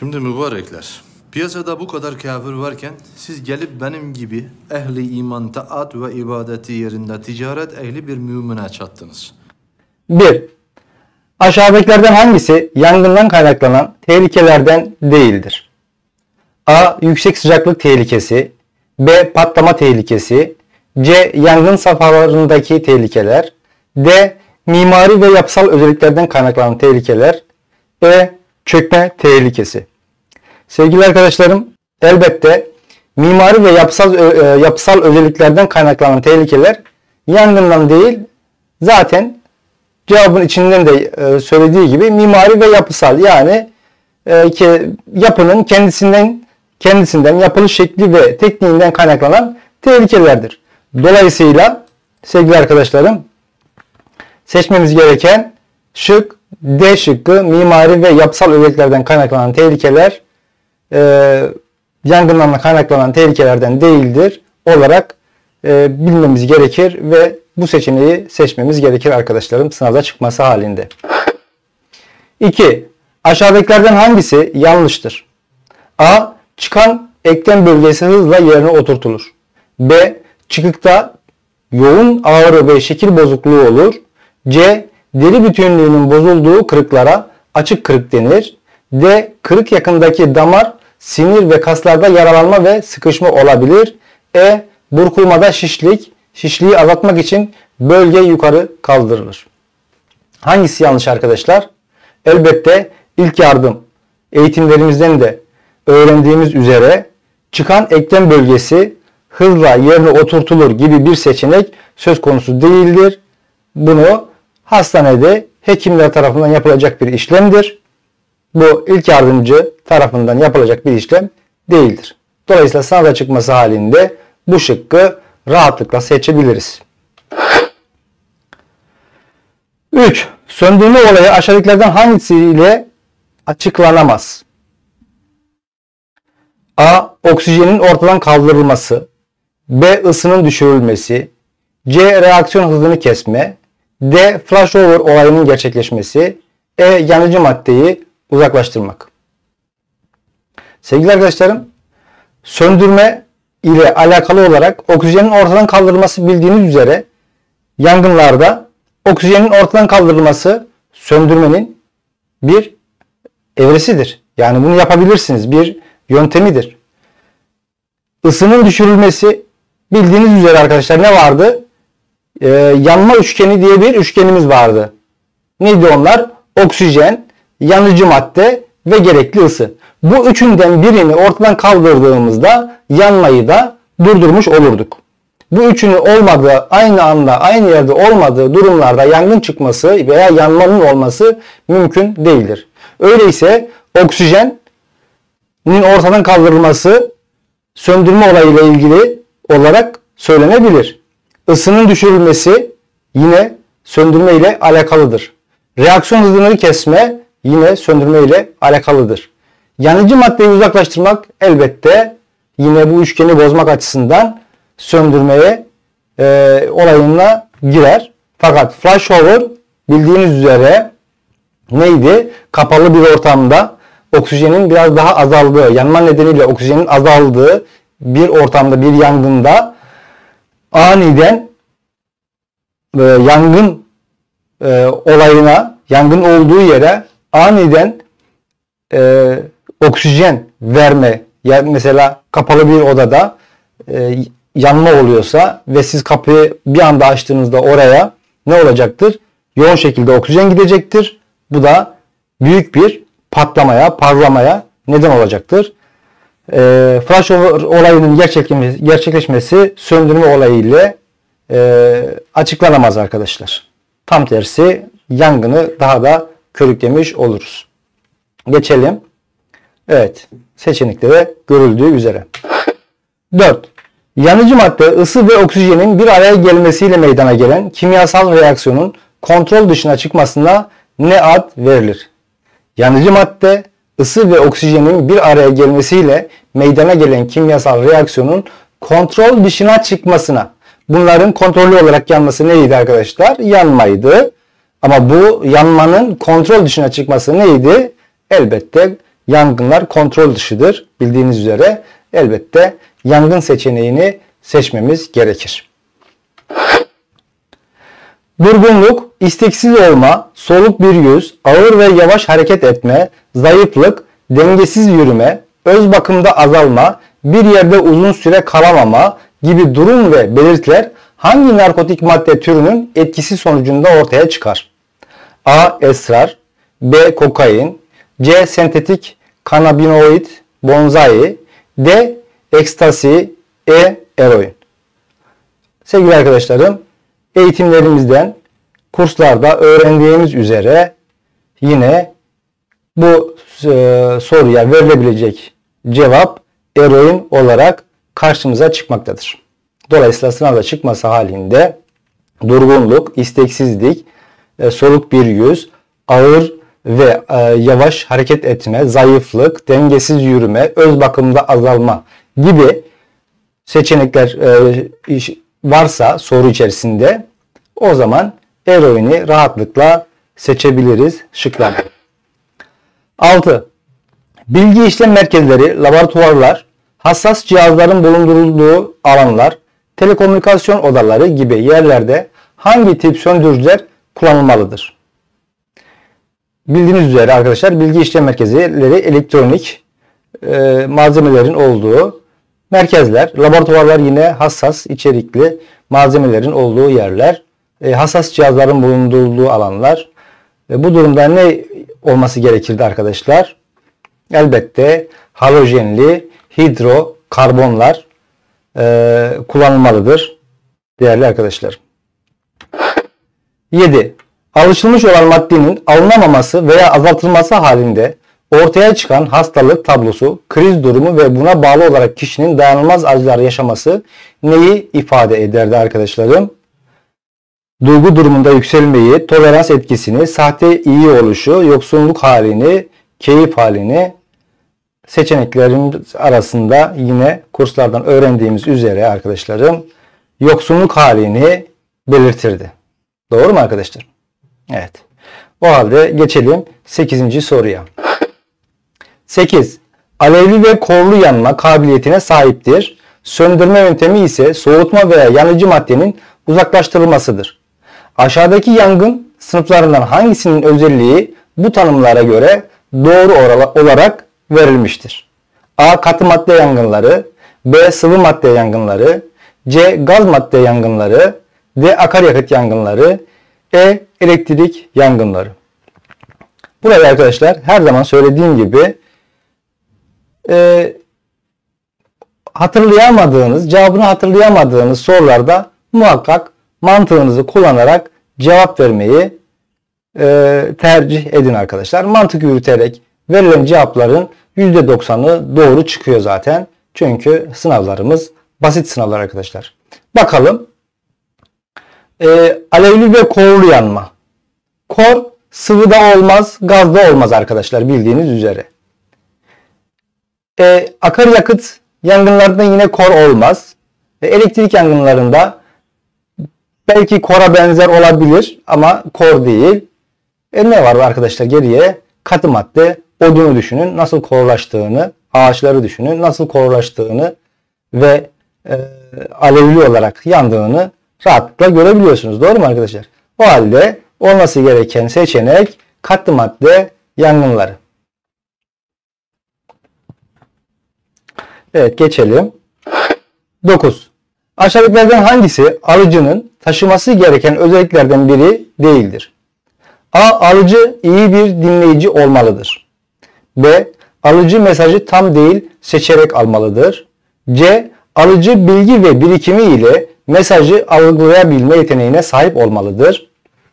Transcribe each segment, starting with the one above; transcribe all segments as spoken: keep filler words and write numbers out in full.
Şimdi mübarekler, piyasada bu kadar kafir varken siz gelip benim gibi ehli iman, taat ve ibadeti yerinde ticaret ehli bir mümine çattınız. bir. Aşağıdakilerden hangisi yangından kaynaklanan tehlikelerden değildir? A. Yüksek sıcaklık tehlikesi. B. Patlama tehlikesi. C. Yangın safhalarındaki tehlikeler. D. Mimari ve yapısal özelliklerden kaynaklanan tehlikeler. E. Çökme tehlikesi. Sevgili arkadaşlarım, elbette mimari ve yapısal yapısal özelliklerden kaynaklanan tehlikeler yangından değil, zaten cevabın içinden de söylediği gibi mimari ve yapısal, yani ki yapının kendisinden kendisinden yapılış şekli ve tekniğinden kaynaklanan tehlikelerdir. Dolayısıyla sevgili arkadaşlarım, seçmemiz gereken şık D şıkkı, mimari ve yapısal özelliklerden kaynaklanan tehlikeler e, yangınlarla kaynaklanan tehlikelerden değildir olarak e, bilmemiz gerekir ve bu seçeneği seçmemiz gerekir arkadaşlarım, sınavda çıkması halinde. iki. Aşağıdakilerden hangisi yanlıştır? A. Çıkan eklem bölgesi hızla yerine oturtulur. B. Çıkıkta yoğun ağrı ve şekil bozukluğu olur. C. Deri bütünlüğünün bozulduğu kırıklara açık kırık denir. D. Kırık yakındaki damar, sinir ve kaslarda yaralanma ve sıkışma olabilir. E. Burkulmada şişlik, şişliği azaltmak için bölge yukarı kaldırılır. Hangisi yanlış arkadaşlar? Elbette ilk yardım eğitimlerimizden de öğrendiğimiz üzere çıkan eklem bölgesi hızla yerine oturtulur gibi bir seçenek söz konusu değildir. Bunu hastanede hekimler tarafından yapılacak bir işlemdir. Bu ilk yardımcı tarafından yapılacak bir işlem değildir. Dolayısıyla sınavda çıkması halinde bu şıkkı rahatlıkla seçebiliriz. üç. Söndürme olayı aşağıdakilerden hangisiyle açıklanamaz? A. Oksijenin ortadan kaldırılması. B. Isının düşürülmesi. C. Reaksiyon hızını kesme. D. Flashover olayının gerçekleşmesi. E. Yanıcı maddeyi uzaklaştırmak. Sevgili arkadaşlarım, söndürme ile alakalı olarak oksijenin ortadan kaldırılması, bildiğiniz üzere yangınlarda oksijenin ortadan kaldırılması söndürmenin bir evresidir. Yani bunu yapabilirsiniz, bir yöntemidir. Isının düşürülmesi, bildiğiniz üzere arkadaşlar ne vardı? Ee, yanma üçgeni diye bir üçgenimiz vardı. Neydi onlar? Oksijen, yanıcı madde ve gerekli ısı. Bu üçünden birini ortadan kaldırdığımızda yanmayı da durdurmuş olurduk. Bu üçünün olmadığı, aynı anda aynı yerde olmadığı durumlarda yangın çıkması veya yanmanın olması mümkün değildir. Öyleyse oksijenin ortadan kaldırılması söndürme olayıyla ilgili olarak söylenebilir. Isının düşürülmesi yine söndürme ile alakalıdır. Reaksiyon hızını kesme yine söndürme ile alakalıdır. Yanıcı maddeyi uzaklaştırmak elbette yine bu üçgeni bozmak açısından söndürmeye e, olayına girer. Fakat flashover bildiğiniz üzere neydi? Kapalı bir ortamda oksijenin biraz daha azaldığı, yanma nedeniyle oksijenin azaldığı bir ortamda, bir yangında aniden e, yangın e, olayına, yangın olduğu yere aniden e, oksijen verme. Yani mesela kapalı bir odada e, yanma oluyorsa ve siz kapıyı bir anda açtığınızda oraya ne olacaktır? Yoğun şekilde oksijen gidecektir. Bu da büyük bir patlamaya, parlamaya neden olacaktır. E, flashover olayının gerçekleşmesi, gerçekleşmesi söndürme olayı ile e, açıklanamaz arkadaşlar. Tam tersi yangını daha da körüklemiş oluruz. Geçelim. Evet, seçenekte de görüldüğü üzere. dört. Yanıcı madde ısı ve oksijenin bir araya gelmesiyle meydana gelen kimyasal reaksiyonun kontrol dışına çıkmasına ne ad verilir? Yanıcı madde ısı ve oksijenin bir araya gelmesiyle meydana gelen kimyasal reaksiyonun kontrol dışına çıkmasına. Bunların kontrollü olarak yanması neydi arkadaşlar? Yanmaydı. Ama bu yanmanın kontrol dışına çıkması neydi? Elbette yangınlar kontrol dışıdır. Bildiğiniz üzere elbette yangın seçeneğini seçmemiz gerekir. Durgunluk, isteksiz olma, soluk bir yüz, ağır ve yavaş hareket etme, zayıflık, dengesiz yürüme, öz bakımda azalma, bir yerde uzun süre kalamama gibi durum ve belirtiler hangi narkotik madde türünün etkisi sonucunda ortaya çıkar? A. Esrar, B. Kokain, C. Sentetik kanabinoid bonzai, D. Ekstasi, E. Eroin. Sevgili arkadaşlarım, eğitimlerimizden, kurslarda öğrendiğimiz üzere yine bu e, soruya verilebilecek cevap eroin olarak karşımıza çıkmaktadır. Dolayısıyla sınavda çıkması halinde durgunluk, isteksizlik, e, soluk bir yüz, ağır ve e, yavaş hareket etme, zayıflık, dengesiz yürüme, öz bakımda azalma gibi seçenekler e, varsa soru içerisinde o zaman eroini rahatlıkla seçebiliriz şıklarda. altı. Bilgi işlem merkezleri, laboratuvarlar, hassas cihazların bulundurulduğu alanlar, telekomünikasyon odaları gibi yerlerde hangi tip söndürücüler kullanılmalıdır? Bildiğiniz üzere arkadaşlar bilgi işlem merkezleri elektronik e, malzemelerin olduğu merkezler, laboratuvarlar yine hassas içerikli malzemelerin olduğu yerler, e, hassas cihazların bulundurulduğu alanlar. E, bu durumda ne olması gerekirdi arkadaşlar? Elbette halojenli hidrokarbonlar e, kullanılmalıdır değerli arkadaşlar. yedi. Alışılmış olan maddenin alınamaması veya azaltılması halinde ortaya çıkan hastalık tablosu, kriz durumu ve buna bağlı olarak kişinin dayanılmaz acılar yaşaması neyi ifade ederdi arkadaşlarım? Duygu durumunda yükselmeyi, tolerans etkisini, sahte iyi oluşu, yoksunluk halini, keyif halini seçeneklerin arasında yine kurslardan öğrendiğimiz üzere arkadaşlarım yoksunluk halini belirtirdi. Doğru mu arkadaşlar? Evet. O halde geçelim sekizinci soruya. sekiz. Alevli ve korlu yanma kabiliyetine sahiptir. Söndürme yöntemi ise soğutma veya yanıcı maddenin uzaklaştırılmasıdır. Aşağıdaki yangın sınıflarından hangisinin özelliği bu tanımlara göre doğru olarak verilmiştir? A. Katı madde yangınları, B. Sıvı madde yangınları, C. Gaz madde yangınları, D. Akaryakıt yangınları, E. Elektrik yangınları. Burada arkadaşlar her zaman söylediğim gibi e, hatırlayamadığınız, cevabını hatırlayamadığınız sorularda muhakkak mantığınızı kullanarak cevap vermeyi e, tercih edin arkadaşlar. Mantık yürüterek verilen cevapların yüzde doksanı doğru çıkıyor zaten. Çünkü sınavlarımız basit sınavlar arkadaşlar. Bakalım. E, alevli ve korlu yanma. Kor sıvıda olmaz, gazda olmaz arkadaşlar bildiğiniz üzere. E, akaryakıt yangınlarında yine kor olmaz. E, elektrik yangınlarında belki kora benzer olabilir ama kor değil. E, ne var arkadaşlar geriye? Katı madde, odunu düşünün. Nasıl korlaştığını, ağaçları düşünün. Nasıl korlaştığını ve e, alevli olarak yandığını rahatlıkla görebiliyorsunuz. Doğru mu arkadaşlar? O halde olması gereken seçenek katı madde yangınları. Evet geçelim. dokuz. Aşağıdakilerden hangisi alıcının taşıması gereken özelliklerden biri değildir? A. Alıcı iyi bir dinleyici olmalıdır. B. Alıcı mesajı tam değil seçerek almalıdır. C. Alıcı bilgi ve birikimi ile mesajı algılayabilme yeteneğine sahip olmalıdır.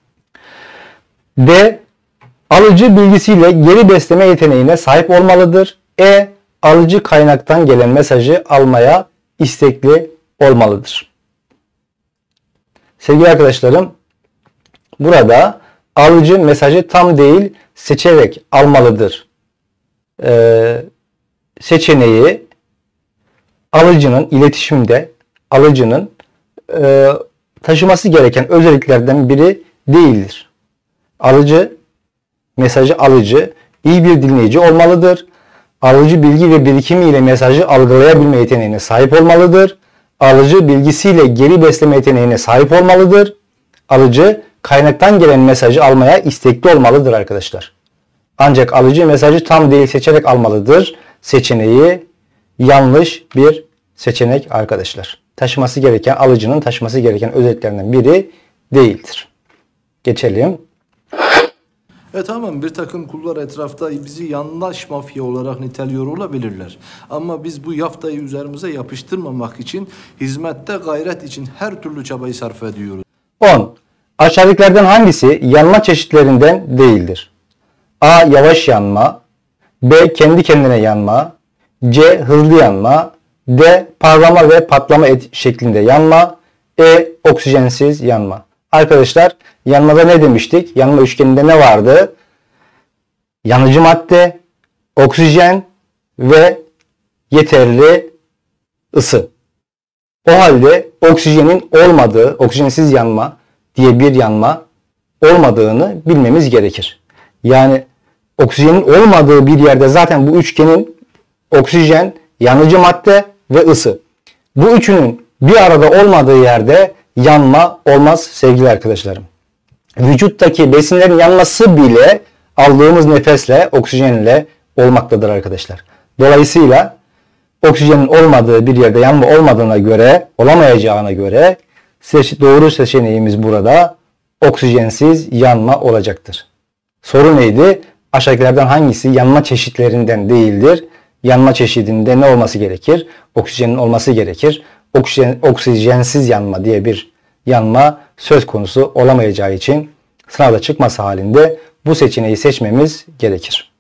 D. Alıcı bilgisiyle geri besleme yeteneğine sahip olmalıdır. E. Alıcı kaynaktan gelen mesajı almaya istekli olmalıdır. Sevgili arkadaşlarım, burada alıcı mesajı tam değil seçerek almalıdır Ee, seçeneği alıcının iletişimde alıcının e, taşıması gereken özelliklerden biri değildir. Alıcı mesajı alıcı iyi bir dinleyici olmalıdır. alıcı bilgi ve birikimi ile mesajı algılayabilme yeteneğine sahip olmalıdır. Alıcı bilgisiyle geri besleme yeteneğine sahip olmalıdır. Alıcı kaynaktan gelen mesajı almaya istekli olmalıdır arkadaşlar. Ancak alıcı mesajı tam değil seçerek almalıdır. Seçeneği yanlış bir seçenek arkadaşlar. Taşıması gereken, alıcının taşıması gereken özelliklerinden biri değildir. Geçelim. E tamam, bir takım kullar etrafta bizi yandaş mafya olarak niteliyor olabilirler. Ama biz bu yaftayı üzerimize yapıştırmamak için hizmette gayret için her türlü çabayı sarf ediyoruz. on. Aşağıdakilerden hangisi yanma çeşitlerinden değildir? A. Yavaş yanma. B. Kendi kendine yanma. C. Hızlı yanma. D. Parlama ve patlama et şeklinde yanma. E. Oksijensiz yanma. Arkadaşlar, yanmada ne demiştik? Yanma üçgeninde ne vardı? Yanıcı madde, oksijen ve yeterli ısı. O halde oksijenin olmadığı, oksijensiz yanma diye bir yanma olmadığını bilmemiz gerekir. Yani oksijenin olmadığı bir yerde zaten bu üçgenin oksijen, yanıcı madde ve ısı. Bu üçünün bir arada olmadığı yerde yanma olmaz sevgili arkadaşlarım. Vücuttaki besinlerin yanması bile aldığımız nefesle, oksijenle olmaktadır arkadaşlar. Dolayısıyla oksijenin olmadığı bir yerde yanma olmadığına göre, olamayacağına göre doğru seçeneğimiz burada oksijensiz yanma olacaktır. Soru neydi? Aşağıdakilerden hangisi yanma çeşitlerinden değildir? Yanma çeşidinde ne olması gerekir? Oksijenin olması gerekir. Oksijen, oksijensiz yanma diye bir yanma söz konusu olamayacağı için sınavda çıkması halinde bu seçeneği seçmemiz gerekir.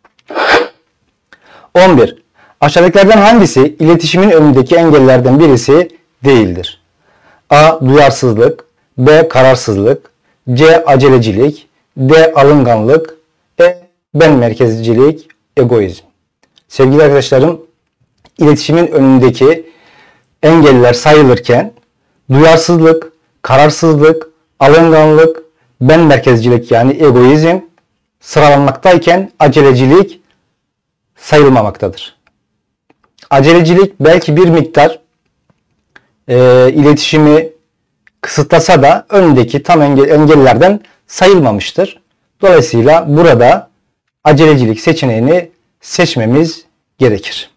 on bir. Aşağıdakilerden hangisi iletişimin önündeki engellerden birisi değildir? A. Duyarsızlık. B. Kararsızlık. C. Acelecilik. D. Alınganlık. E. Ben merkezcilik, egoizm. Sevgili arkadaşlarım, iletişimin önündeki engeller sayılırken duyarsızlık, kararsızlık, alınganlık, ben merkezcilik yani egoizm sıralanmaktayken acelecilik sayılmamaktadır. Acelecilik belki bir miktar e, iletişimi kısıtlasa da önündeki tam engel, engellerden sayılmamıştır. Dolayısıyla burada acelecilik seçeneğini seçmemiz gerekir.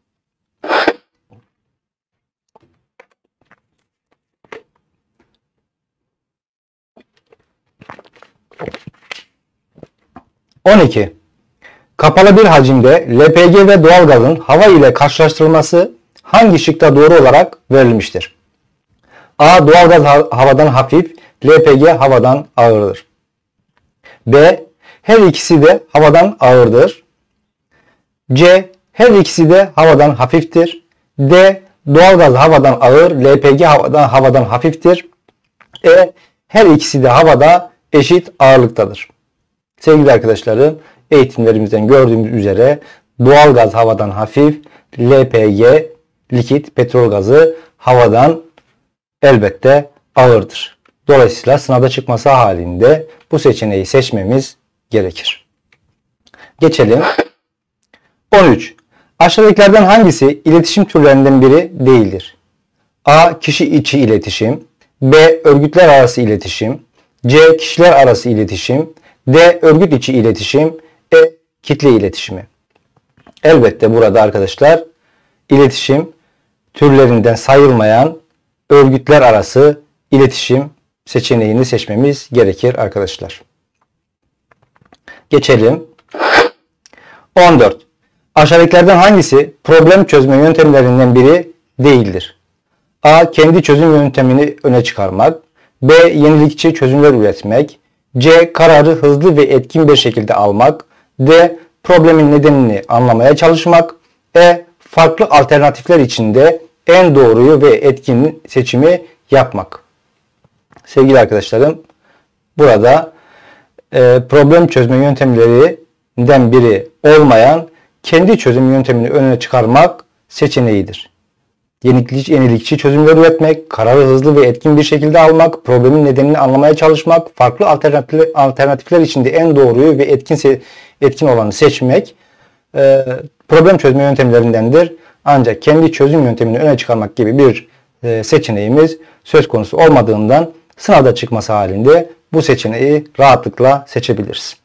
on iki. Kapalı bir hacimde L P G ve doğalgazın hava ile karşılaştırılması hangi şıkta doğru olarak verilmiştir? A. Doğalgaz havadan hafif, L P G havadan ağırdır. B. Her ikisi de havadan ağırdır. C. Her ikisi de havadan hafiftir. D. Doğalgaz havadan ağır, L P G havadan, havadan hafiftir. E. Her ikisi de havada eşit ağırlıktadır. Sevgili arkadaşlarım, eğitimlerimizden gördüğümüz üzere doğalgaz havadan hafif, L P G, likit petrol gazı havadan elbette ağırdır. Dolayısıyla sınavda çıkması halinde bu seçeneği seçmemiz gerekir. Geçelim. on üç. Aşağıdakilerden hangisi iletişim türlerinden biri değildir? A. Kişi içi iletişim. B. Örgütler arası iletişim. C. Kişiler arası iletişim. D. Örgüt içi iletişim. E. Kitle iletişimi. Elbette burada arkadaşlar iletişim türlerinden sayılmayan örgütler arası iletişim seçeneğini seçmemiz gerekir arkadaşlar. Geçelim. on dört. Aşağıdakilerden hangisi problem çözme yöntemlerinden biri değildir? A. Kendi çözüm yöntemini öne çıkarmak. B. Yenilikçi çözümler üretmek. C. Kararı hızlı ve etkin bir şekilde almak. D. Problemin nedenini anlamaya çalışmak. E. Farklı alternatifler içinde en doğruyu ve etkin seçimi yapmak. Sevgili arkadaşlarım, burada e, problem çözme yöntemlerinden biri olmayan kendi çözüm yöntemini önüne çıkarmak seçeneğidir. Yenilikçi, yenilikçi çözümler üretmek, kararı hızlı ve etkin bir şekilde almak, problemin nedenini anlamaya çalışmak, farklı alternatifler, alternatifler içinde en doğruyu ve etkin etkin olanı seçmek. Ee, problem çözme yöntemlerindendir. Ancak kendi çözüm yöntemini öne çıkarmak gibi bir e, seçeneğimiz söz konusu olmadığından sınavda çıkması halinde bu seçeneği rahatlıkla seçebiliriz.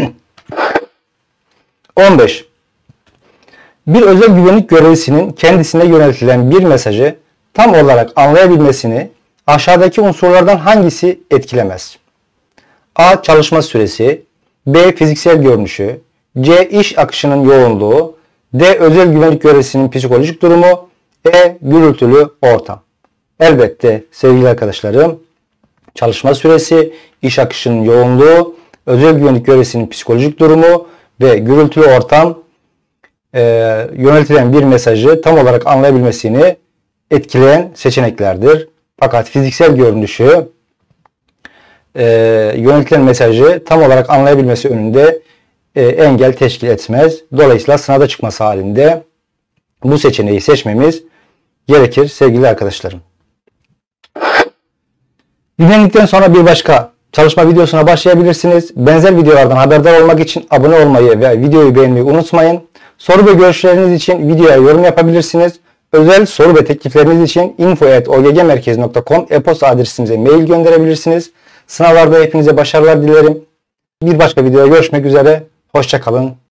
on beş. Bir özel güvenlik görevlisinin kendisine yöneltilen bir mesajı tam olarak anlayabilmesini aşağıdaki unsurlardan hangisi etkilemez? A. Çalışma süresi, B. Fiziksel görünüşü, C. İş akışının yoğunluğu, D. Özel güvenlik görevlisinin psikolojik durumu, E. Gürültülü ortam. Elbette sevgili arkadaşlarım, çalışma süresi, iş akışının yoğunluğu, özel güvenlik görevlisinin psikolojik durumu ve gürültülü ortam e, yöneltilen bir mesajı tam olarak anlayabilmesini etkileyen seçeneklerdir. Fakat fiziksel görünüşü e, yöneltilen mesajı tam olarak anlayabilmesi önünde e, engel teşkil etmez. Dolayısıyla sınavda çıkması halinde bu seçeneği seçmemiz gerekir sevgili arkadaşlarım. Dinlendikten sonra bir başka çalışma videosuna başlayabilirsiniz. Benzer videolardan haberdar olmak için abone olmayı ve videoyu beğenmeyi unutmayın. Soru ve görüşleriniz için videoya yorum yapabilirsiniz. Özel soru ve teklifleriniz için info at o g g merkez nokta com e-posta adresimize mail gönderebilirsiniz. Sınavlarda hepinize başarılar dilerim. Bir başka videoda görüşmek üzere. Hoşça kalın.